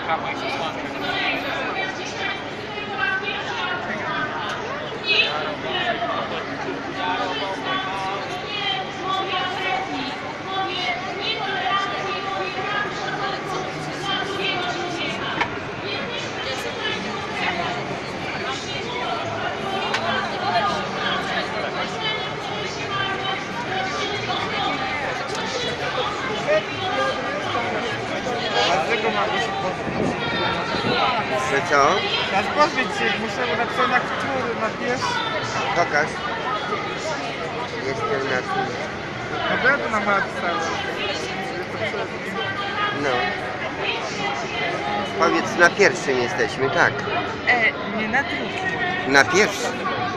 prawo i przesłankę. Dlaczego mam się pozbyć? Że co? Nas pozbyć się, muszę napisać na który, na pierwszy. Pokaż. Jestem na tym. No bo ja tu na mat stałem. No. Powiedz, na pierwszym jesteśmy, tak. Nie na drugim. Na pierwszym.